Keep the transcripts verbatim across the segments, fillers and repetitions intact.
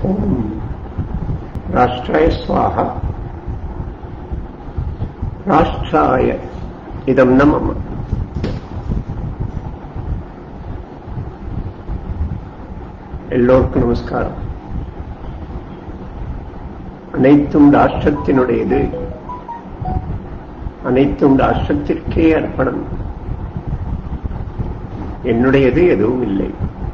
ஓம் ராஷ்ட்ராய ஸ்வாஹா. ராஷ்ட்ராய இதம் நமம. எல்லோருக்கும் நமஸ்காரம். அனைத்தும் ராஷ்டிரத்தினுடையது, அனைத்தும் ராஷ்டிரத்திற்கே அர்ப்பணம், என்னுடையது எதுவும் இல்லை.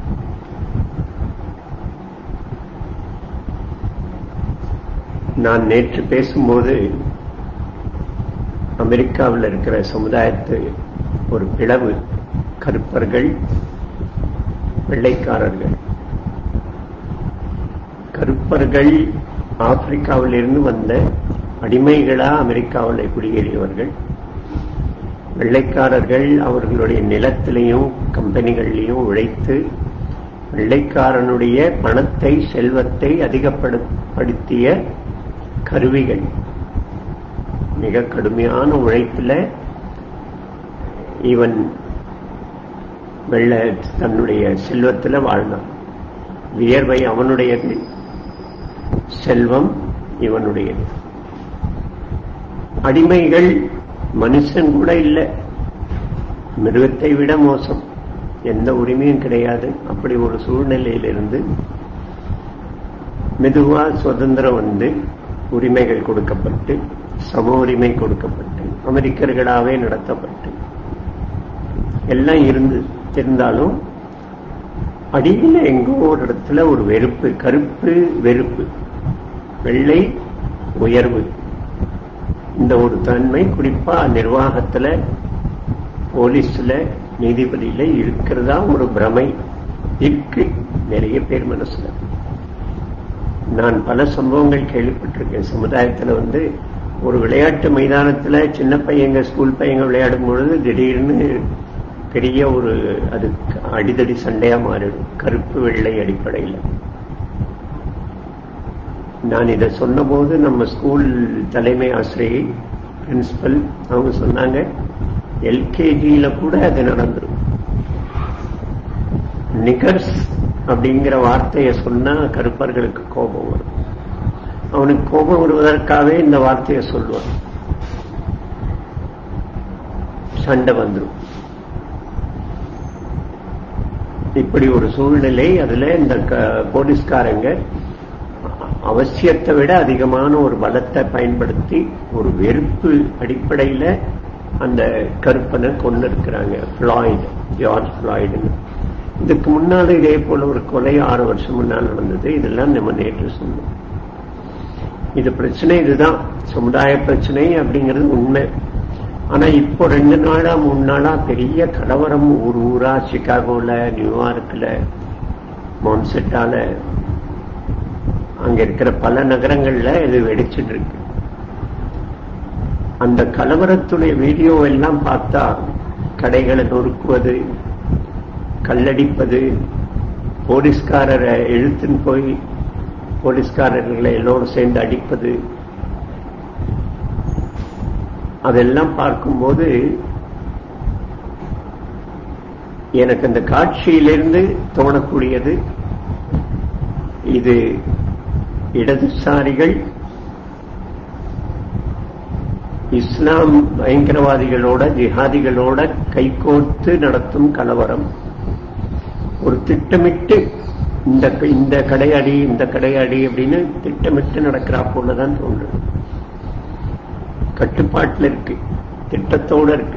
நான் நேற்று பேசும்போது அமெரிக்காவில் இருக்கிற சமுதாயத்து ஒரு பிளவு, கருப்பர்கள் வெள்ளைக்காரர்கள். கருப்பர்கள் ஆப்பிரிக்காவில் இருந்து வந்த அடிமைகளா அமெரிக்காவில் குடியேறியவர்கள். வெள்ளைக்காரர்கள் அவர்களுடைய நிலத்திலையும் கம்பெனிகளிலையும் உழைத்து வெள்ளைக்காரனுடைய பணத்தை, செல்வத்தை அதிகப்படுத்திய கருவிகள். மிக கடுமையான உழைப்பில் இவன் வெள்ள தன்னுடைய செல்வத்தில் வாழ்ந்தான். வியர்வை அவனுடையது, செல்வம் இவனுடையது. அடிமைகள் மனுஷன் கூட இல்லை, மிருகத்தை விட மோசம், எந்த உரிமையும் கிடையாது. அப்படி ஒரு சூழ்நிலையிலிருந்து மெதுவா சுதந்திரம் வந்து உரிமைகள் கொடுக்கப்பட்டு, சம உரிமை கொடுக்கப்பட்டு, அமெரிக்கர்களாவே நடத்தப்பட்டு எல்லாம் இருந்து இருந்தாலும் அடியில் எங்கோ ஒரு இடத்துல ஒரு வெறுப்பு, கருப்பு வெறுப்பு, வெள்ளை உயர்வு, இந்த ஒரு தன்மை குறிப்பா நிர்வாகத்துல, போலீஸ்ல, நீதிபதியில இருக்கிறதா ஒரு பிரமை இருக்கு நிறைய பேர் மனசுல. நான் பல சம்பவங்கள் கேள்விப்பட்டிருக்கேன். சமுதாயத்துல வந்து ஒரு விளையாட்டு மைதானத்துல சின்ன பையங்க, ஸ்கூல் பையங்க விளையாடும் பொழுது திடீர்னு பெரிய ஒரு அது அடிதடி சண்டையா மாறிடும், கருப்பு வெள்ளை அடிப்படையில். நான் இதை சொன்ன போது நம்ம ஸ்கூல் தலைமை ஆசிரியை, பிரின்சிபல், அவங்க சொன்னாங்க எல்கேஜியில கூட அது நடந்துடும். நிகர்ஸ் அப்படிங்கிற வார்த்தையை சொன்னா கருப்பர்களுக்கு கோபம் வரும். அவனுக்கு கோபம் வருவதற்காகவே இந்த வார்த்தையை சொல்லுவான், சண்டை வந்துடும். இப்படி ஒரு சூழ்நிலை. அதுல இந்த போலீஸ்காரங்க அவசியத்தை விட அதிகமான ஒரு பலத்தை பயன்படுத்தி ஒரு வெறுப்பு அடிப்படையில அந்த கருப்பனை கொண்டு இருக்கிறாங்க. ஃபிளாய்டு, ஜார்ஜ் ஃபிளாய்டுன்னு. இதுக்கு முன்னால இதே போல ஒரு கொலை ஆறு வருஷம் முன்னால் நடந்தது. இதெல்லாம் நம்ம நேற்று சொன்னோம். இது பிரச்சனை, இதுதான் சமுதாய பிரச்சனை அப்படிங்கிறது உண்மை. ஆனா இப்போ ரெண்டு நாளா மூணு நாளா பெரிய கலவரம் ஊர் ஊரா, சிகாகோல, நியூயார்க்ல, மான்செட்டால, அங்க இருக்கிற பல நகரங்கள்ல இது வெடிச்சுட்டு இருக்கு. அந்த கலவரத்துடைய வீடியோ எல்லாம் பார்த்தா கடைகளை நொறுக்குவது, கல்லடிப்பது, போலீஸ்காரரை இழுத்துன்னு போய் போலீஸ்காரர்களை எல்லோரும் சேர்ந்து அடிப்பது, அதெல்லாம் பார்க்கும்போது எனக்கு அந்த காட்சியிலிருந்து தோணக்கூடியது, இது இடதுசாரிகள் இஸ்லாம் பயங்கரவாதிகளோட, ஜிஹாதிகளோட கைகோர்த்து நடத்தும் கலவரம். ஒரு திட்டமிட்டு இந்த இந்த கடையாடி இந்த கடையாடி அப்படின்னு திட்டமிட்டு நடக்கிறா போலதான் தோன்றுது. கட்டுப்பாட்டில் இருக்கு, திட்டத்தோட இருக்கு.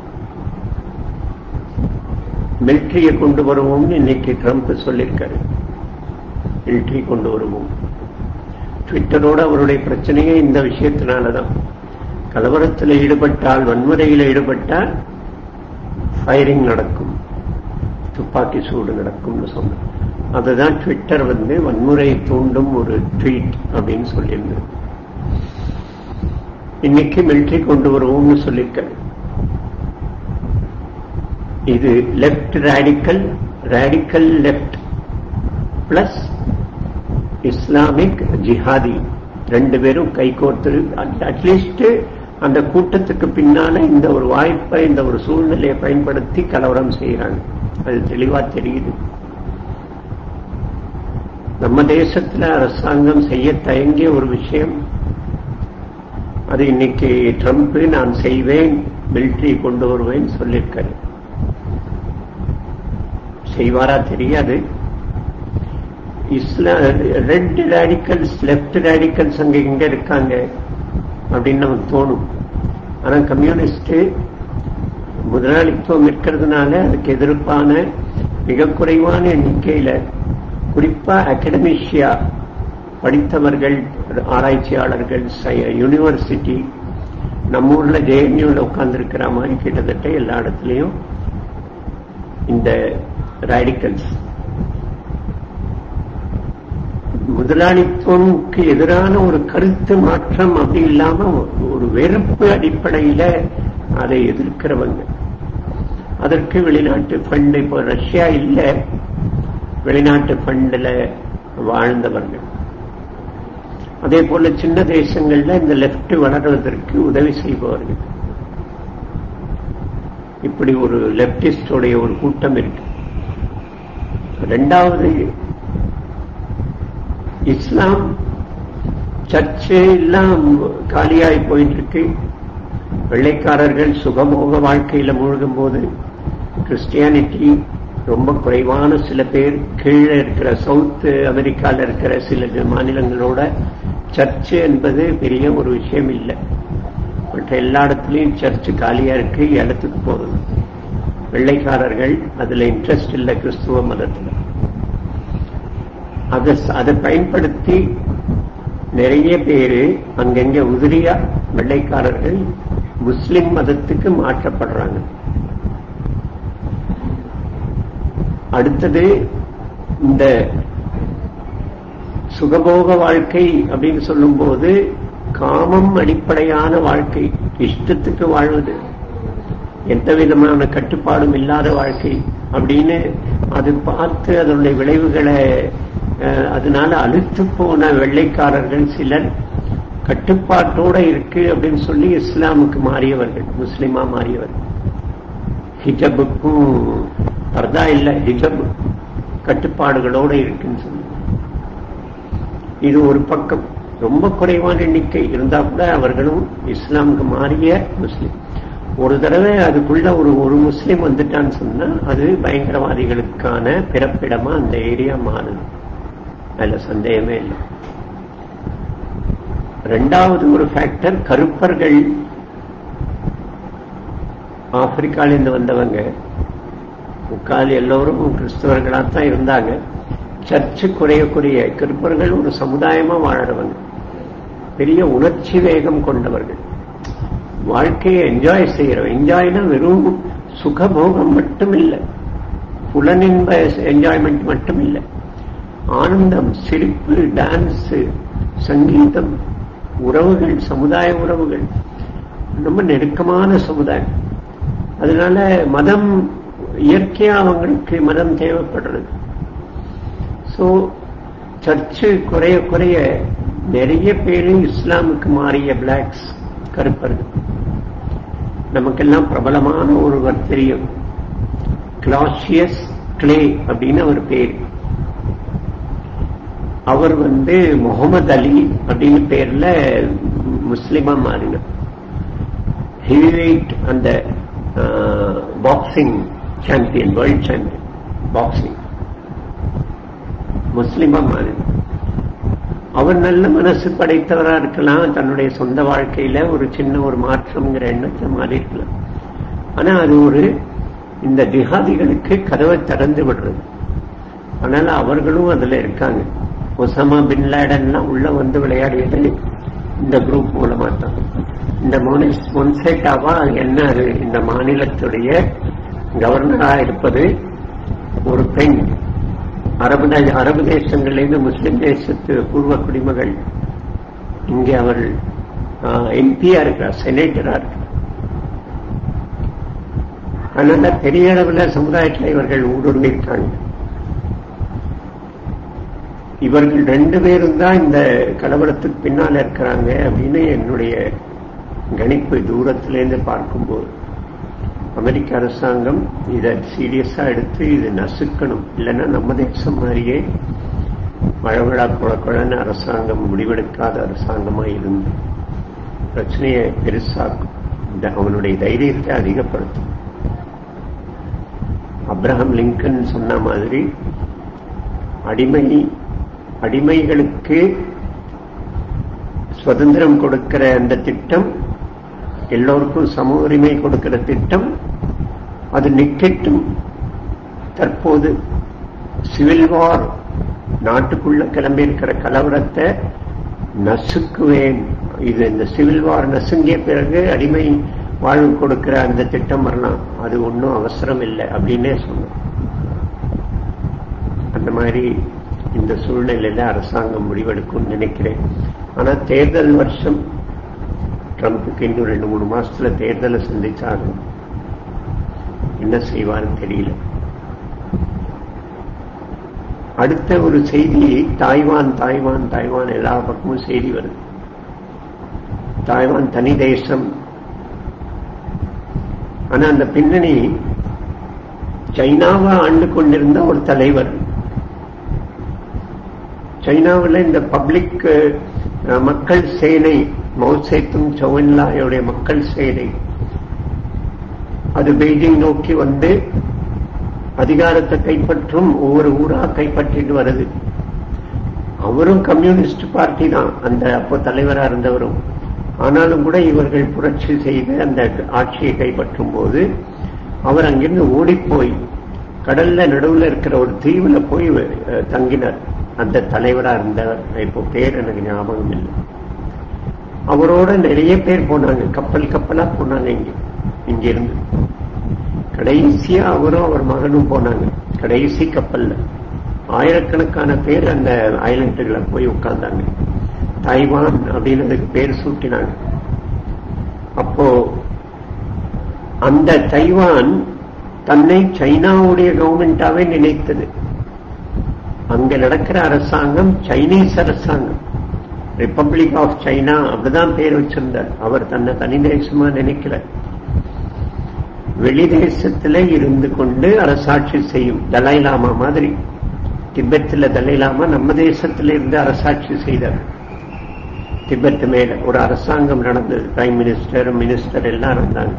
மிலிட்டரியை கொண்டு வருவோம்னு இன்னைக்கு ட்ரம்ப் சொல்லியிருக்காரு. மிலிட்டரி கொண்டு வருவோம். ட்விட்டரோட அவருடைய பிரச்சனையே இந்த விஷயத்தினாலதான். கலவரத்தில் ஈடுபட்டால், வன்முறையில் ஈடுபட்டால் ஃபயரிங் நடக்கும், துப்பாக்கி சூடு நடக்கும்னு சொன்னார். அதுதான் ட்விட்டர் வந்து வன்முறையை தூண்டும் ஒரு ட்வீட் அப்படின்னு சொல்லியிருந்தது. இன்னைக்கு மிலிட்டரி கொண்டு வருவோம்னு சொல்லியிருக்காரு. இது left radical, radical left plus Islamic ஜிஹாதி ரெண்டு பேரும் கைகோர்த்து அட்லீஸ்ட் அந்த கூட்டத்துக்கு பின்னால இந்த ஒரு வாய்ப்பை, இந்த ஒரு சூழ்நிலையை பயன்படுத்தி கலவரம் செய்யறாங்க. அது தெளிவா தெரியுது. நம்ம தேசத்துல அரசாங்கம் செய்ய தயங்கிய ஒரு விஷயம், அது இன்னைக்கு ட்ரம்ப் நான் செய்வேன், மிலிட்டரி கொண்டு வருவேன் சொல்லியிருக்காரு. செய்வாரா தெரியாது. இஸ்லாம் ரெட் ரேடிக்கல்ஸ் லெப்ட் ரேடிக்கல்ஸ் அங்க இங்க இருக்காங்க அப்படின்னு நமக்கு தோணும். ஆனா கம்யூனிஸ்ட் முதலாளித்துவம் இருக்கிறதுனால அதுக்கு எதிர்ப்பான மிக குறைவான எண்ணிக்கையில, குறிப்பா அகடமிஷியா படித்தவர்கள், ஆராய்ச்சியாளர்கள், யூனிவர்சிட்டி, நம்ம ஊர்ல ஜேஎன்யூல உட்கார்ந்து இருக்கிற மாதிரி கிட்டத்தட்ட எல்லா இடத்துலையும் இந்த ரேடிக்கல்ஸ் முதலாளித்துவம்க்கு எதிரான ஒரு கருத்து மாற்றம் அப்படி இல்லாம ஒரு வெறுப்பு அடிப்படையில அதை எதிர்க்கிறவங்க. அதற்கு வெளிநாட்டு ஃபண்ட், இப்போ ரஷ்யா இல்ல, வெளிநாட்டு ஃபண்ட்ல வாழ்ந்தவர்கள். அதே போல சின்ன தேசங்கள்ல இந்த லெப்ட் வளர்வதற்கு உதவி செய்பவர்கள். இப்படி ஒரு லெப்டிஸ்டோடைய ஒரு கூட்டம் இருக்கு. ரெண்டாவது, இஸ்லாம் சர்ச்சு எல்லாம் காலியாய் போயிட்டு இருக்கு. வெள்ளைக்காரர்கள் சுகமோக வாழ்க்கையில மூழ்கும் போது கிறிஸ்டியானிட்டி ரொம்ப குறைவான சில பேர், கீழே இருக்கிற சவுத் அமெரிக்கால இருக்கிற சில மாநிலங்களோட சர்ச்சு என்பது பெரிய ஒரு விஷயம் இல்லை. மற்ற எல்லா இடத்துலையும் சர்ச்சு காலியா இருக்கு, இடத்துக்கு போகுது. வெள்ளைக்காரர்கள் அதுல இன்ட்ரெஸ்ட் இல்லை கிறிஸ்துவ மதத்துல. அதை பயன்படுத்தி நிறைய பேரு அங்கங்க உதிரியா வெள்ளைக்காரர்கள் முஸ்லிம் மதத்துக்கு மாற்றப்படுறாங்க. அடுத்தது, இந்த சுகபோக வாழ்க்கை அப்படின்னு சொல்லும் போது காமம் அடிப்படையான வாழ்க்கை, இஷ்டத்துக்கு வாழ்வது, எந்த விதமான கட்டுப்பாடும் இல்லாத வாழ்க்கை அப்படின்னு அது பார்த்து அதனுடைய விளைவுகளை, அதனால அழுத்து போன வெள்ளைக்காரர்கள் சிலர் கட்டுப்பாட்டோட இருக்கு அப்படின்னு சொல்லி இஸ்லாமுக்கு மாறியவர்கள், முஸ்லிமா மாறியவர்கள். ஹிஜபுக்கும் பர்தா இல்ல, ஹிஜப் கட்டுப்பாடுகளோட இருக்குன்னு சொல்லி, இது ஒரு பக்கம். ரொம்ப குறைவான எண்ணிக்கை இருந்தா கூட அவர்களும் இஸ்லாமுக்கு மாறிய முஸ்லிம். ஒரு தடவை அதுக்குள்ள ஒரு ஒரு முஸ்லிம் வந்துட்டான்னு சொன்னா அது பயங்கரவாதிகளுக்கான பிறப்பிடமா அந்த ஏரியா மாறுது, அதுல சந்தேகமே இல்லை. ரெண்டாவது ஒரு ஃபேக்டர், கருப்பர்கள் ஆப்பிரிக்காலிருந்து வந்தவங்க முக்கால் எல்லோரும் கிறிஸ்தவர்களாத்தான் இருந்தாங்க. சர்ச்சு குறைய குறைய கருப்பர்கள் ஒரு சமுதாயமா வாழறவங்க, பெரிய உணர்ச்சி வேகம் கொண்டவர்கள், வாழ்க்கையை என்ஜாய் செய்யறவங்க. என்ஜாய்னா வெறும் சுகபோகம் மட்டும் இல்லை, புலனின்ப என்ஜாய்மெண்ட் மட்டும் இல்லை, ஆனந்தம், சிரிப்பு, டான்ஸ், சங்கீதம், உறவுகள், சமுதாய உறவுகள், ரொம்ப நெருக்கமான சமுதாயம். அதனால மதம் இயற்கையா அவங்களுக்கு மதம் தேவைப்படுறது. சோ சர்ச்சு குறைய குறைய நிறைய பேரு இஸ்லாமுக்கு மாறிய பிளாக்ஸ், கருப்பர்கள். நமக்கெல்லாம் பிரபலமான ஒருவர் தெரியும், கிளாசியஸ் கிளே அப்படின்னு அவர் பேர். அவர் வந்து முகமது அலி அப்படின்னு பேர்ல முஸ்லிமா மாறினார். ஹெவிவெயிட் அந்த boxing champion, world champion boxing, முஸ்லிமா மாறினார். அவர் நல்ல மனசு படைத்தவரா இருக்கலாம், தன்னுடைய சொந்த வாழ்க்கையில ஒரு சின்ன ஒரு மாற்றம்ங்கிற எண்ணத்தை மாறி இருக்கலாம். ஆனா அது ஒரு இந்த ஜிஹாதிகளுக்கு கதவை திறந்து விடுறது. அதனால அவர்களும் அதுல இருக்காங்க. ஒசாமா பின் லேடன்லாம் உள்ள வந்து விளையாடியது இந்த குரூப் மூலமா தான். இந்த மொன்சேட்டாவா என்ன, இந்த மாநிலத்துடைய கவர்னரா இருப்பது ஒரு பெண். அரபு அரபு தேசங்களிலிருந்து முஸ்லிம் தேசத்து பூர்வ குடிமகள் இங்கே அவர் எம்பியா இருக்கிறார், செனேட்டரா இருக்கிறார். அதனால பெரிய அளவில் சமுதாயத்தில் இவர்கள் ஊடுருவி இருக்காங்க. இவர்கள் ரெண்டு பேரும் தான் இந்த கலவரத்துக்கு பின்னால இருக்கிறாங்க அப்படின்னு என்னுடைய கணிப்பு தூரத்திலேருந்து பார்க்கும்போது. அமெரிக்க அரசாங்கம் இதை சீரியஸா எடுத்து இது நசுக்கணும், இல்லைன்னா நம்ம தேசம் மாதிரியே மழவிழா குழக்குழன்னு அரசாங்கம் முடிவெடுக்காத அரசாங்கமா இருந்து பிரச்சனையை பெருசாக்கும், அவனுடைய தைரியத்தை அதிகப்படுத்தும். அப்ரஹாம் லிங்கன் சொன்ன மாதிரி அடிமை அடிமைகளுக்கு சுதந்திரம் கொடுக்கிற அந்த திட்டம், எல்லோருக்கும் சம உரிமை கொடுக்கிற திட்டம், அது நிக்கட்டும். தற்போது சிவில் வார், நாட்டுக்குள்ள கிளம்பி இருக்கிற கலவரத்தை நசுக்குவேன், இது இந்த சிவில் வார் நசுங்கிய பிறகு அடிமை வாழ்வு கொடுக்கிற அந்த திட்டம் வரலாம், அது ஒன்றும் அவசரம் இல்லை அப்படின்னே சொன்னோம். அந்த மாதிரி இந்த சூழ்நிலையில அரசாங்கம் முடிவெடுக்கும் நினைக்கிறேன். ஆனா தேர்தல் வருஷம், ட்ரம்புக்கு இன்னும் ரெண்டு மூணு மாசத்துல தேர்தலை சந்திச்சாலும் என்ன செய்வார்னு தெரியல. அடுத்த ஒரு செய்தி, தாய்வான் தாய்வான் தாய்வான் எல்லா பக்கமும் செய்தி வருது. தாய்வான் தனி தேசம். ஆனா அந்த பின்னணி சைனாவை ஆண்டு கொண்டிருந்த ஒரு தலைவர், சைனாவில் இந்த பப்ளிக் மக்கள் சேனை, மௌசேத்துங் சௌன்லாயுடைய மக்கள் சேனை, அது பெய்ஜிங் நோக்கி வந்து அதிகாரத்தை கைப்பற்றும், ஒவ்வொரு ஊரா கைப்பற்றிட்டு வருது. அவரும் கம்யூனிஸ்ட் பார்ட்டி தான், அந்த அப்போ தலைவராக இருந்தவரும். ஆனாலும் கூட இவர்கள் புரட்சி செய்து அந்த ஆட்சியை கைப்பற்றும் போது அவர் அங்கிருந்து ஓடிப்போய் கடல்ல நடுவில் இருக்கிற ஒரு தீவுல போய் தங்கினார். அந்த தலைவராக இருந்தவர், இப்போ பேர் எனக்கு ஞாபகம் இல்லை. அவரோட நிறைய பேர் போனாங்க, கப்பல் கப்பலா போனாங்க இங்க இங்கிருந்து. கடைசியா அவரும் அவர் மகனும் போனாங்க கடைசி கப்பல்ல. ஆயிரக்கணக்கான பேர் அந்த ஐலண்டுகளை போய் உட்கார்ந்தாங்க. தைவான் அப்படின்னு அதுக்கு பேர் சூட்டினாங்க. அப்போ அந்த தைவான் தன்னை சைனாவுடைய கவர்மெண்டாவே நினைத்தது. அங்க நடக்கிற அரசாங்கம் சைனீஸ் அரசாங்கம், ரிப்பப்ளிக் ஆஃப் சைனா அப்படிதான் பேர் வச்சிருந்தார். அவர் தன்னை தனி தேசமா நினைக்கல, வெளி தேசத்துல இருந்து கொண்டு அரசாட்சி செய்யும். தலாய்லாமா மாதிரி, திபெத்தில் தலாய்லாமா நம்ம தேசத்தில இருந்து அரசாட்சி செய்தார். திபெத் மேல ஒரு அரசாங்கம் நடந்தது, பிரைம் மினிஸ்டர் மினிஸ்டர் எல்லாம் இருந்தாங்க.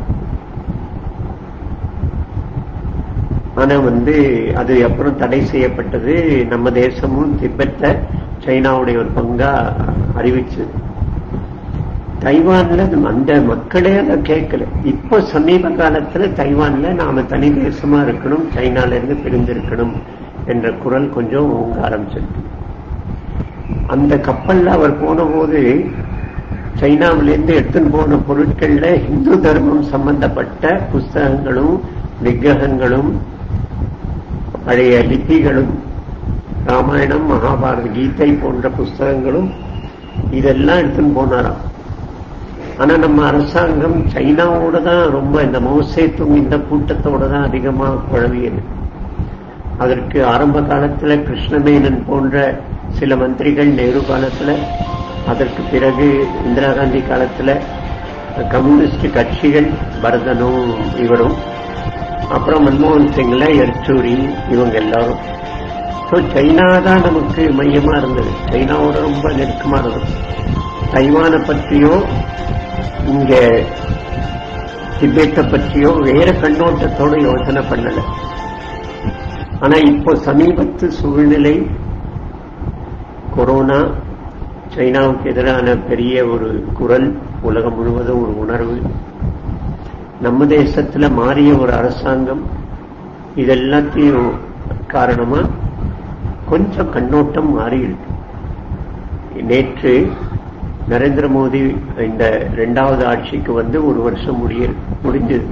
ஆனா வந்து அது அப்புறம் தடை செய்யப்பட்டது. நம்ம தேசமும் திபெத்தை சைனாவுடைய ஒரு பங்கா அறிவிச்சது. தைவான்ல அந்த மக்களே அதை கேட்கல. இப்போ சமீப காலத்துல தைவான்ல நாம தனி தேசமா இருக்கணும், சைனால இருந்து பிரிந்திருக்கணும் என்ற குரல் கொஞ்சம் ஓங்க ஆரம்பிச்சிருக்கு. அந்த கப்பல்ல அவர் போன போது சைனாவிலிருந்து எடுத்துன்னு போன பொருட்கள்ல இந்து தர்மம் சம்பந்தப்பட்ட புஸ்தகங்களும் விக்கிரகங்களும் பழைய லிபிகளும் ராமாயணம் மகாபாரத கீதை போன்ற புஸ்தகங்களும் இதெல்லாம் எடுத்துன்னு போனாராம். ஆனா நம்ம அரசாங்கம் சைனாவோட தான் ரொம்ப, இந்த மௌசேத்துங் இந்த கூட்டத்தோட தான் அதிகமா குழவியது. அதற்கு ஆரம்ப காலத்துல கிருஷ்ணமேனன் போன்ற சில மந்திரிகள் நேரு காலத்துல, அதற்கு பிறகு இந்திரா காந்தி காலத்துல கம்யூனிஸ்ட் கட்சிகள், பரதனும் இவரும், அப்புறம் மன்மோகன் சிங்ல யெச்சூரி, இவங்க எல்லாரும். ஸோ சைனா தான் நமக்கு மையமா இருந்தது, சைனாவோட ரொம்ப நெருக்கமா இருந்தது. தைவானை பற்றியோ இங்க திபெத்தை பற்றியோ வேற கண்ணோட்டத்தோட யோசனை பண்ணல. ஆனா இப்போ சமீபத்து சூழ்நிலை, கொரோனா, சைனாவுக்கு எதிரான பெரிய ஒரு குரல், உலகம் முழுவதும் ஒரு உணர்வு, நம்ம தேசத்துல மாறிய ஒரு அரசாங்கம், இதெல்லாத்தையும் காரணமா கொஞ்சம் கண்ணோட்டம் மாறி இருக்கு. நேற்று நரேந்திர மோடி இந்த இரண்டாவது ஆட்சிக்கு வந்து ஒரு வருஷம் முடிய முடிஞ்சது.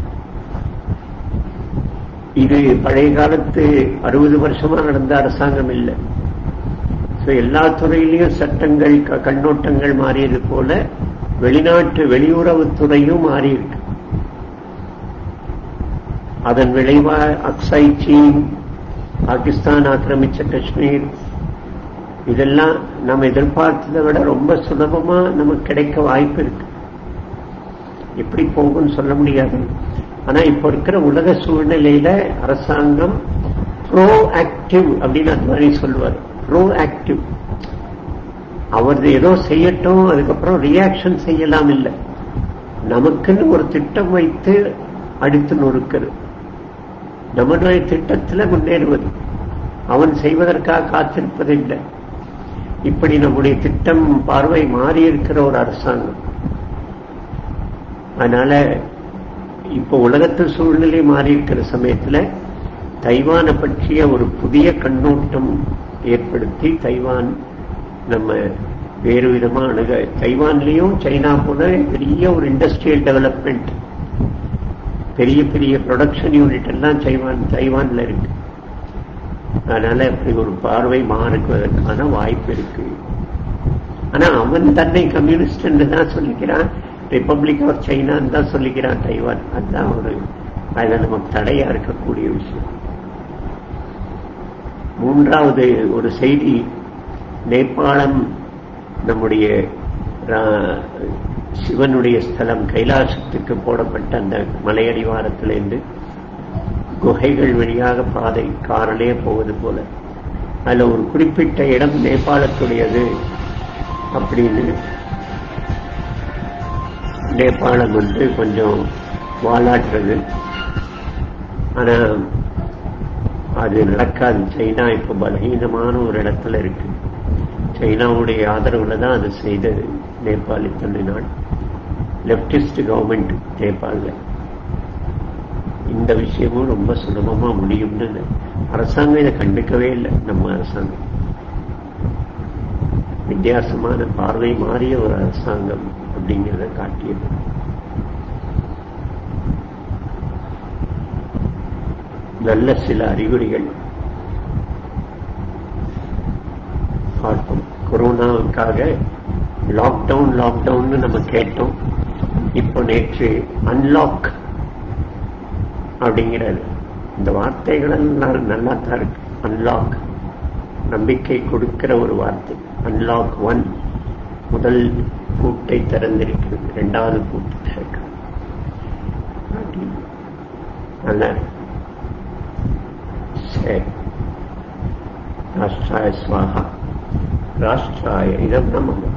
இது பழைய காலத்து அறுபது வருஷமா நடந்த அரசாங்கம் இல்லை. எல்லா துறையிலையும் சட்டங்கள் கண்ணோட்டங்கள் மாறியது போல வெளிநாட்டு வெளியுறவுத்துறையும் மாறி இருக்கு. அதன் விளைவா அக்ஸை சீன், பாகிஸ்தான் ஆக்கிரமிச்ச காஷ்மீர், இதெல்லாம் நம்ம எதிர்பார்த்ததை விட ரொம்ப சுலபமா நமக்கு கிடைக்க வாய்ப்பு இருக்கு. எப்படி போகும்னு சொல்ல முடியாது. ஆனா இப்ப இருக்கிற உலக சூழ்நிலையில அரசாங்கம் ப்ரோ ஆக்டிவ் அப்படின்னு அது மாதிரி சொல்லுவார். Bro active. அவர் ஏதோ செய்யட்டும், அதுக்கப்புறம் ரியாக்ஷன் செய்யலாம் இல்லை, நமக்குன்னு ஒரு திட்டம் வைத்து அடித்து நொறுக்கிறது, நம்முடைய திட்டத்தில் முன்னேறுவது. அவன் செய்வதற்காக காத்திருப்பதில்லை. இப்படி நம்முடைய திட்டம் பார்வை மாறி இருக்கிற ஒரு அரசாங்கம். அதனால இப்ப உலகத்து சூழ்நிலை மாறி இருக்கிற சமயத்துல தைவானை பற்றிய ஒரு புதிய கண்ணோட்டம் ஏற்படுத்தி தைவான் நம்ம வேறு விதமா அணுக, தைவான்லயும் சைனா போல பெரிய ஒரு இண்டஸ்ட்ரியல் டெவலப்மெண்ட், பெரிய பெரிய ப்ரொடக்ஷன் யூனிட் எல்லாம் தைவான் தைவான்ல இருக்கு. அதனால இப்படி ஒரு பார்வை மாறுவதற்கான வாய்ப்பு இருக்கு. ஆனா அவன் தன்னை கம்யூனிஸ்ட் என்று தான் சொல்லிக்கிறான், ரிப்பப்ளிக் ஆஃப் சைனான்னு தான் சொல்லிக்கிறான் தைவான். அதுதான் ஒரு அதுல நமக்கு தடையா இருக்கக்கூடிய விஷயம். மூன்றாவது ஒரு செய்தி, நேபாளம் நம்முடைய சிவனுடைய ஸ்தலம் கைலாசத்துக்கு போடப்பட்ட அந்த மலையடிவாரத்திலிருந்து குகைகள் வழியாக பாதை காரிலே போவது போல, அதுல ஒரு குறிப்பிட்ட இடம் நேபாளத்துடையது அப்படின்னு நேபாளம் வந்து கொஞ்சம் வாலாட்டுறது. ஆனா அது நடக்காது. சைனா இப்ப பலகீனமான ஒரு இடத்துல இருக்கு. சைனாவுடைய ஆதரவுல தான் அது செய்தது நேபாள் இத்தனை நாள். லெப்டிஸ்ட் கவர்மெண்ட் நேபாள்ல. இந்த விஷயமும் ரொம்ப சுலபமா முடியும்னு அரசாங்கம் இதை கண்டுக்கவே இல்லை. நம்ம அரசாங்கம் வித்தியாசமான பார்வை மாறிய ஒரு அரசாங்கம் அப்படிங்கிறத காட்டியது. நல்ல சில அறிகுறிகள் பார்ப்போம். கொரோனாவுக்காக லாக்டவுன் லாக்டவுன் நம்ம கேட்டோம். இப்போ நேற்று அன்லாக் அப்படிங்கிறது, இந்த வார்த்தைகள் நல்லா தான் இருக்கு. அன்லாக் நம்பிக்கை கொடுக்கிற ஒரு வார்த்தை. அன்லாக் ஒன் முதல் பூட்டை திறந்திருக்கிறது, இரண்டாவது பூட்டு திறக்க. நல்ல ராஷ்டிராய ஸ்வாஹா, ராஷ்டிராய இதம் நம.